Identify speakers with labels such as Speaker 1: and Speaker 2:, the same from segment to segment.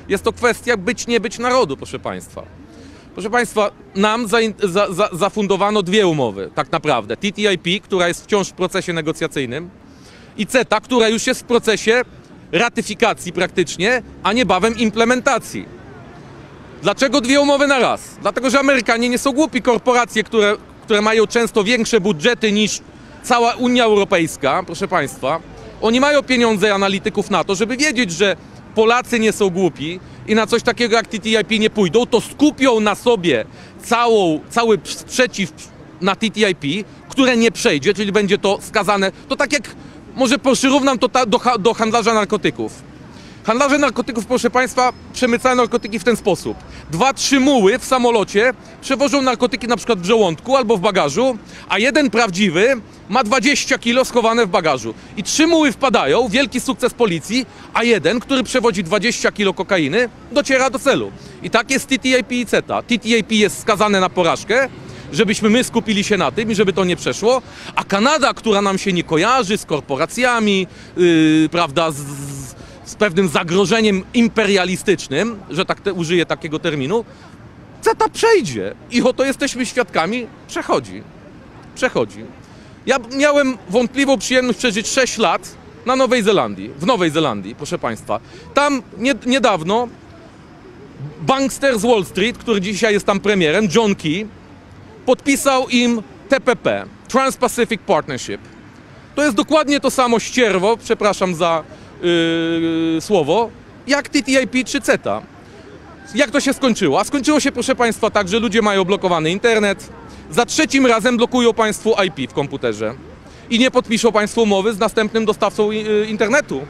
Speaker 1: Jest to kwestia być, nie być narodu, proszę państwa. Proszę państwa, nam zafundowano dwie umowy, tak naprawdę. TTIP, która jest wciąż w procesie negocjacyjnym, i CETA, która już jest w procesie ratyfikacji praktycznie, a niebawem implementacji. Dlaczego dwie umowy na raz? Dlatego, że Amerykanie nie są głupi. Korporacje, które mają często większe budżety niż cała Unia Europejska, proszę państwa, oni mają pieniądze analityków na to, żeby wiedzieć, że Polacy nie są głupi i na coś takiego jak TTIP nie pójdą, to skupią na sobie cały sprzeciw na TTIP, które nie przejdzie, czyli będzie to skazane. To tak jak, może przyrównam to do handlarza narkotyków. Handlarze narkotyków, proszę państwa, przemycają narkotyki w ten sposób. 2-3 muły w samolocie przewożą narkotyki na przykład w żołądku albo w bagażu, a jeden prawdziwy ma 20 kilo schowane w bagażu. I 3 muły wpadają, wielki sukces policji, a jeden, który przewozi 20 kilo kokainy, dociera do celu. I tak jest TTIP i CETA. TTIP jest skazane na porażkę, żebyśmy my skupili się na tym i żeby to nie przeszło, a Kanada, która nam się nie kojarzy z korporacjami, prawda, z pewnym zagrożeniem imperialistycznym, że tak użyję takiego terminu, CETA przejdzie i oto jesteśmy świadkami, przechodzi. Ja miałem wątpliwą przyjemność przeżyć 6 lat na w Nowej Zelandii, proszę państwa. Tam niedawno bankster z Wall Street, który dzisiaj jest tam premierem, John Key, podpisał im TPP, Trans-Pacific Partnership. To jest dokładnie to samo ścierwo, przepraszam za słowo, jak TTIP czy CETA. Jak to się skończyło? A skończyło się, proszę państwa, tak, że ludzie mają blokowany internet, za trzecim razem blokują państwu IP w komputerze i nie podpiszą państwo umowy z następnym dostawcą internetu.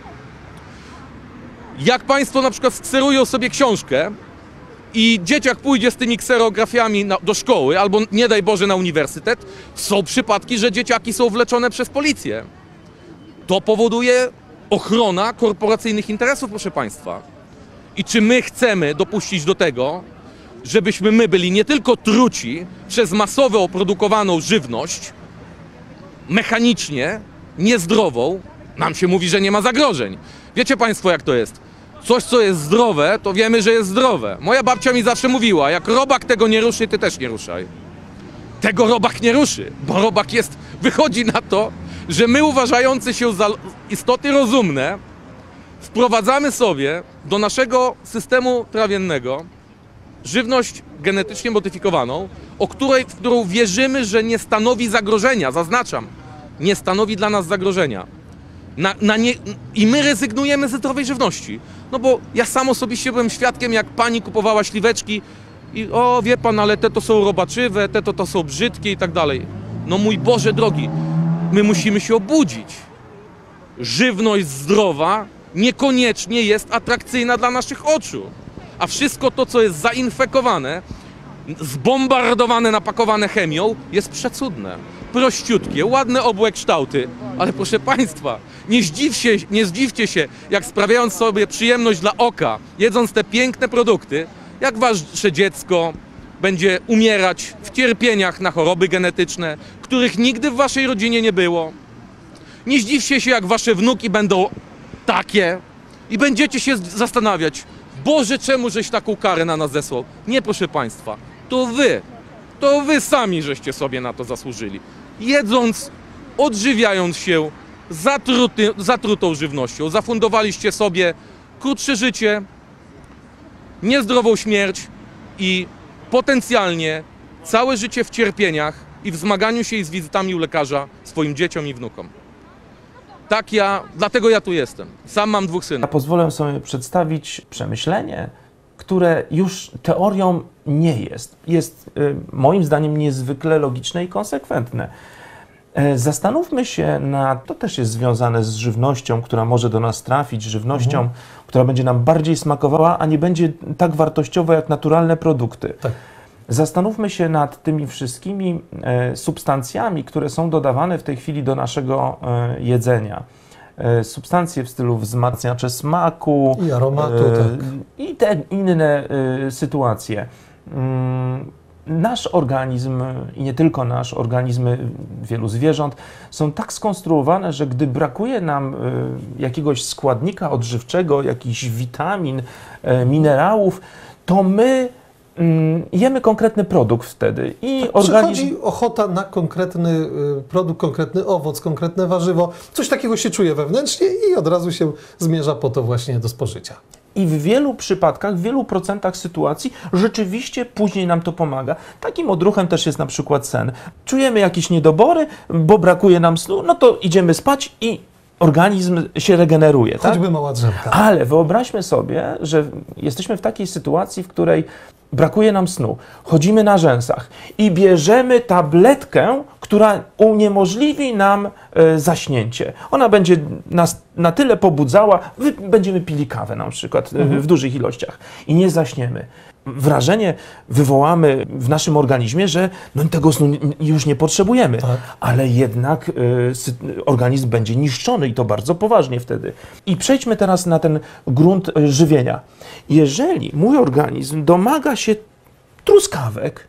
Speaker 1: Jak państwo na przykład skserują sobie książkę i dzieciak pójdzie z tymi kserografiami do szkoły albo nie daj Boże na uniwersytet, są przypadki, że dzieciaki są wleczone przez policję. To powoduje ochrona korporacyjnych interesów, proszę państwa. I czy my chcemy dopuścić do tego, żebyśmy my byli nie tylko truci przez masowo produkowaną żywność, mechanicznie, niezdrową, nam się mówi, że nie ma zagrożeń. Wiecie państwo, jak to jest? Coś, co jest zdrowe, to wiemy, że jest zdrowe. Moja babcia mi zawsze mówiła, jak robak tego nie ruszy, ty też nie ruszaj. Tego robak nie ruszy, bo robak wychodzi na to, że my, uważający się za istoty rozumne, wprowadzamy sobie do naszego systemu trawiennego żywność genetycznie modyfikowaną, w którą wierzymy, że nie stanowi zagrożenia, zaznaczam, nie stanowi dla nas zagrożenia. I my rezygnujemy ze zdrowej żywności. No bo ja sam osobiście byłem świadkiem, jak pani kupowała śliweczki i o, wie pan, ale te to są robaczywe, te to są brzydkie i tak dalej. No mój Boże drogi, my musimy się obudzić. Żywność zdrowa niekoniecznie jest atrakcyjna dla naszych oczu. A wszystko to, co jest zainfekowane, zbombardowane, napakowane chemią, jest przecudne. Prościutkie, ładne obłe kształty. Ale proszę państwa, nie zdziwcie się, jak sprawiając sobie przyjemność dla oka, jedząc te piękne produkty, jak wasze dziecko będzie umierać w cierpieniach na choroby genetyczne, których nigdy w waszej rodzinie nie było. Nie zdziwcie się, jak wasze wnuki będą takie i będziecie się zastanawiać, Boże, czemu żeś taką karę na nas zesłał? Nie, proszę państwa, to wy sami żeście sobie na to zasłużyli. Jedząc, odżywiając się zatrutą żywnością, zafundowaliście sobie krótsze życie, niezdrową śmierć i potencjalnie całe życie w cierpieniach i w zmaganiu się z wizytami u lekarza swoim dzieciom i wnukom. Dlatego ja tu jestem. Sam mam 2 synów.
Speaker 2: Ja pozwolę sobie przedstawić przemyślenie, które już teorią nie jest. Jest moim zdaniem niezwykle logiczne i konsekwentne. Zastanówmy się to też jest związane z żywnością, która może do nas trafić, żywnością, która będzie nam bardziej smakowała, a nie będzie tak wartościowa jak naturalne produkty. Tak. Zastanówmy się nad tymi wszystkimi substancjami, które są dodawane w tej chwili do naszego jedzenia. Substancje w stylu wzmacniacze smaku
Speaker 3: i aromatu,
Speaker 2: i te inne sytuacje. Nasz organizm i nie tylko nasz, organizmy wielu zwierząt są tak skonstruowane, że gdy brakuje nam jakiegoś składnika odżywczego, jakichś witamin, minerałów, to my jemy konkretny produkt wtedy i
Speaker 3: Przychodzi ochota na konkretny produkt, konkretny owoc, konkretne warzywo, coś takiego się czuje wewnętrznie i od razu się zmierza po to właśnie do spożycia.
Speaker 2: I w wielu przypadkach, w wielu procentach sytuacji rzeczywiście później nam to pomaga. Takim odruchem też jest na przykład sen. Czujemy jakieś niedobory, bo brakuje nam snu, no to idziemy spać i organizm się regeneruje.
Speaker 3: Choćby
Speaker 2: Tak?
Speaker 3: mała drzemka.
Speaker 2: Ale wyobraźmy sobie, że jesteśmy w takiej sytuacji, w której brakuje nam snu, chodzimy na rzęsach i bierzemy tabletkę, która uniemożliwi nam zaśnięcie. Ona będzie nas na tyle pobudzała, będziemy pili kawę na przykład w dużych ilościach i nie zaśniemy. Wrażenie wywołamy w naszym organizmie, że no, tego snu już nie potrzebujemy,
Speaker 3: Tak.
Speaker 2: ale jednak organizm będzie niszczony i to bardzo poważnie wtedy. I przejdźmy teraz na ten grunt żywienia. Jeżeli mój organizm domaga się truskawek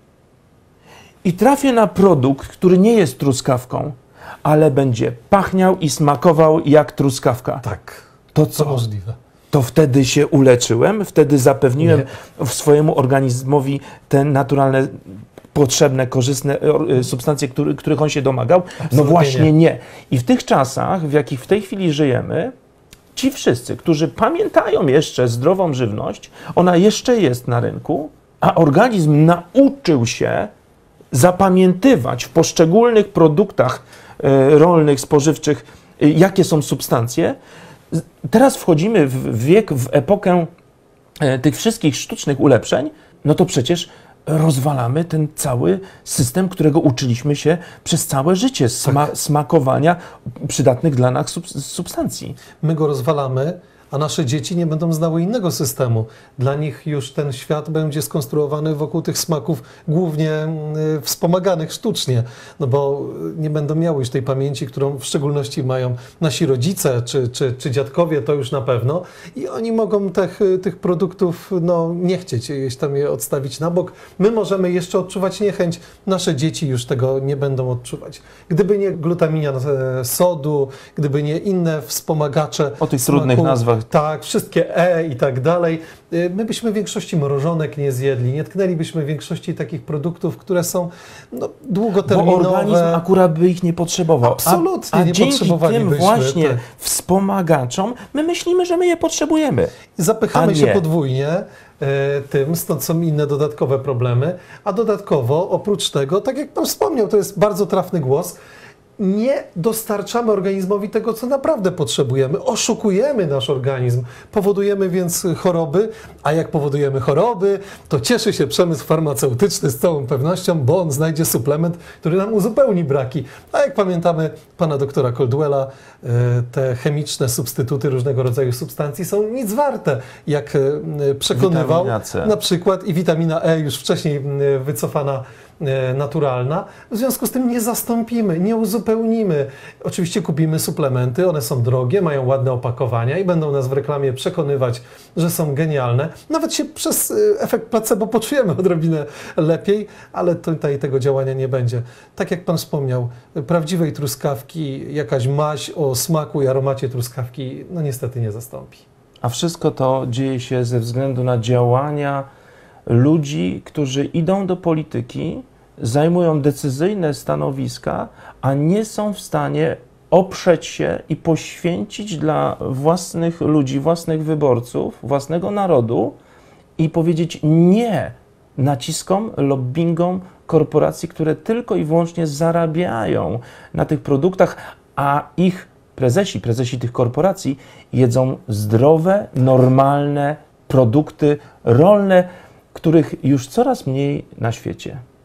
Speaker 2: i trafię na produkt, który nie jest truskawką, ale będzie pachniał i smakował jak truskawka,
Speaker 3: Tak,
Speaker 2: to
Speaker 3: to
Speaker 2: co?
Speaker 3: możliwe.
Speaker 2: To wtedy się uleczyłem, wtedy zapewniłem swojemu organizmowi te naturalne, potrzebne, korzystne substancje, których on się domagał. No
Speaker 3: Absolutnie
Speaker 2: właśnie nie. I w tych czasach, w jakich w tej chwili żyjemy, ci wszyscy, którzy pamiętają jeszcze zdrową żywność, ona jeszcze jest na rynku, a organizm nauczył się zapamiętywać w poszczególnych produktach rolnych, spożywczych, jakie są substancje. Teraz wchodzimy w wiek, w epokę tych wszystkich sztucznych ulepszeń, no to przecież rozwalamy ten cały system, którego uczyliśmy się przez całe życie, smakowania przydatnych dla nas substancji.
Speaker 3: My go rozwalamy, a nasze dzieci nie będą znały innego systemu. Dla nich już ten świat będzie skonstruowany wokół tych smaków głównie wspomaganych sztucznie, no bo nie będą miały już tej pamięci, którą w szczególności mają nasi rodzice czy dziadkowie, to już na pewno. I oni mogą tych produktów no, nie chcieć, jeść tam je odstawić na bok. My możemy jeszcze odczuwać niechęć, nasze dzieci już tego nie będą odczuwać. Gdyby nie glutamina sodu, gdyby nie inne wspomagacze
Speaker 2: O tych
Speaker 3: smaku,
Speaker 2: trudnych nazwach.
Speaker 3: tak, wszystkie i tak dalej. My byśmy większości mrożonek nie zjedli, nie tknęlibyśmy większości takich produktów, które są no, długoterminowe.
Speaker 2: Bo organizm akurat by ich nie potrzebował.
Speaker 3: Absolutnie
Speaker 2: a
Speaker 3: nie
Speaker 2: dzięki tym
Speaker 3: potrzebowalibyśmy,
Speaker 2: właśnie
Speaker 3: tak.
Speaker 2: wspomagaczom my myślimy, że my je potrzebujemy.
Speaker 3: Zapychamy
Speaker 2: A
Speaker 3: się
Speaker 2: nie.
Speaker 3: podwójnie tym, stąd są inne dodatkowe problemy, a dodatkowo oprócz tego, tak jak Pan wspomniał, to jest bardzo trafny głos, nie dostarczamy organizmowi tego, co naprawdę potrzebujemy. Oszukujemy nasz organizm, powodujemy więc choroby, a jak powodujemy choroby, to cieszy się przemysł farmaceutyczny z całą pewnością, bo on znajdzie suplement, który nam uzupełni braki. A jak pamiętamy pana doktora Caldwella, te chemiczne substytuty różnego rodzaju substancji są nic warte, jak przekonywał
Speaker 2: Witamina C.
Speaker 3: na przykład i witamina E już wcześniej wycofana naturalna. W związku z tym nie zastąpimy, nie uzupełnimy. Oczywiście kupimy suplementy, one są drogie, mają ładne opakowania i będą nas w reklamie przekonywać, że są genialne. Nawet się przez efekt placebo poczujemy odrobinę lepiej, ale tutaj tego działania nie będzie. Tak jak Pan wspomniał, prawdziwej truskawki, jakaś maź o smaku i aromacie truskawki, no niestety nie zastąpi.
Speaker 2: A wszystko to dzieje się ze względu na działania ludzi, którzy idą do polityki, zajmują decyzyjne stanowiska, a nie są w stanie oprzeć się i poświęcić dla własnych ludzi, własnych wyborców, własnego narodu i powiedzieć nie naciskom, lobbingom korporacji, które tylko i wyłącznie zarabiają na tych produktach, a ich prezesi tych korporacji jedzą zdrowe, normalne produkty rolne, których już coraz mniej na świecie.